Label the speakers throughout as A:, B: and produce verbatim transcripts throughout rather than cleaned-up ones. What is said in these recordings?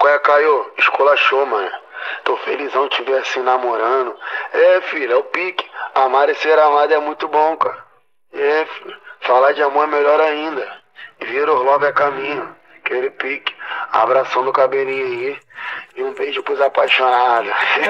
A: Qual é, Caio? Esculachou, mano. Tô felizão te ver assim namorando. É, filho, é o pique. Amar e ser amado é muito bom, cara. É, filho. Falar de amor é melhor ainda. Vira o love é caminho. Aquele pique. Abração no cabelinho aí. E um beijo pros apaixonados.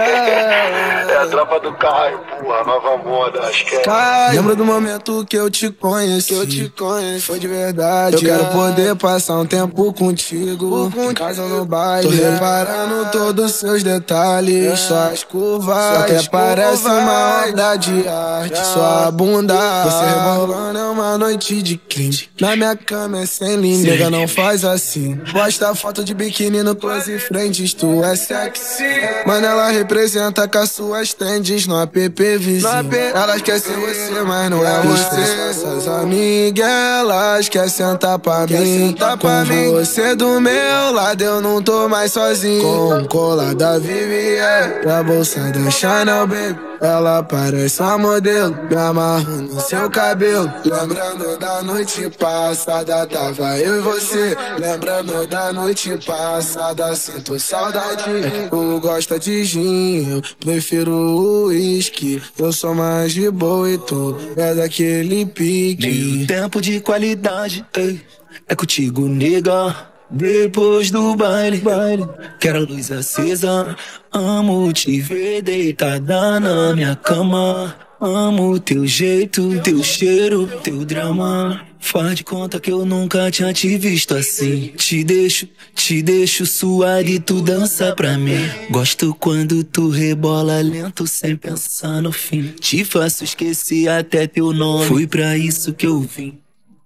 A: É, é a tropa do Caio, porra, nova moda, acho que é.
B: Caio. Lembro do momento que eu te conheci, que eu te conheci, foi de verdade. Eu quero poder passar um tempo contigo, em casa ou no baile. Tô reparando todos os seus detalhes, suas curvas, só até parece uma obra de arte. Sua bunda, você rebolando é uma noite de crime. Na minha cama é sem limite, nega, não faz assim. Posta foto de biquíni no close frentes, tu é sexy. Mano, ela representa com as suas trends no app vizinho. Elas querem ser você, mas não é você. Essas amigas, elas querem sentar pra mim. Com você do meu lado, eu não tô mais sozinho. Com cola da Vivienne e a bolsa da Chanel, baby. Ela parece uma modelo, me amarro no seu cabelo. Lembrando da noite passada, tava eu e você. Lembrando da noite passada, sinto saudade. Tu gosta de gin, eu prefiro o uísque. Eu sou mais de boa e tu é daquele pique.
C: Meio tempo de qualidade, ei, é contigo, nega. Depois do baile, baile, quero a luz acesa. Amo te ver deitada na minha cama. Amo teu jeito, teu cheiro, teu drama. Faz de conta que eu nunca tinha te visto assim. Te deixo, te deixo suar e tu dança pra mim. Gosto quando tu rebola lento sem pensar no fim. Te faço esquecer até teu nome. Foi pra isso que eu vim.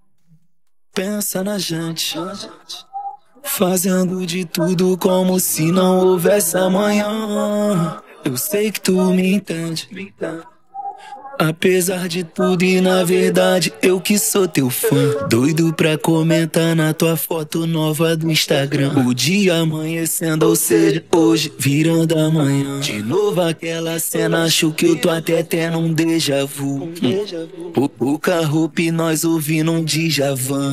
C: Pensa na gente, fazendo de tudo como se não houvesse amanhã. Eu sei que tu me entende, apesar de tudo e na verdade eu que sou teu fã. Doido pra comentar na tua foto nova do Instagram. O dia amanhecendo, ou seja, hoje virando amanhã. De novo aquela cena, acho que eu tô até tendo um déjà vu. hum. O, o carro e nós ouvindo um Djavan.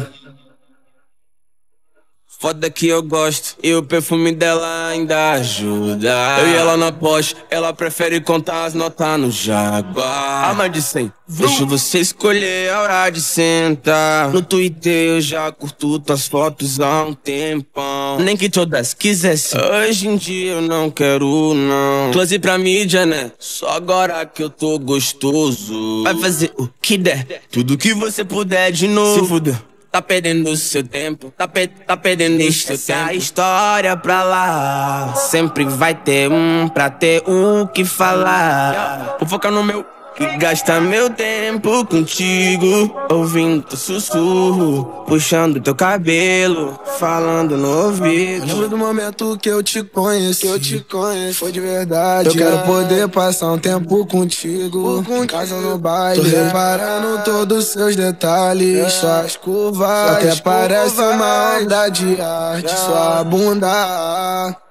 D: Foda que eu gosto e o perfume dela ainda ajuda. Eu e ela na Porsche, ela prefere contar as notas no Jaguar. A mais de cem, deixa você escolher a hora de sentar. No Twitter eu já curto tuas fotos há um tempão. Nem que todas quisessem, hoje em dia eu não quero não. Close pra mídia, né? Só agora que eu tô gostoso. Vai fazer o que der, tudo que você puder de novo. Se fuder. Tá perdendo seu tempo, tá, pe tá perdendo este Essa tempo. É a história pra lá. Sempre vai ter um pra ter o que falar. Vou focar no meu, que gasta meu tempo contigo. Ouvindo teu sussurro, puxando teu cabelo, falando no ouvido.
B: Lembro do momento que eu te conheci, que eu te conheci, foi de verdade. Eu quero poder passar um tempo contigo, em casa ou no baile. Tô reparando todos os seus detalhes, suas curvas, só até parece uma obra de arte. Sua bunda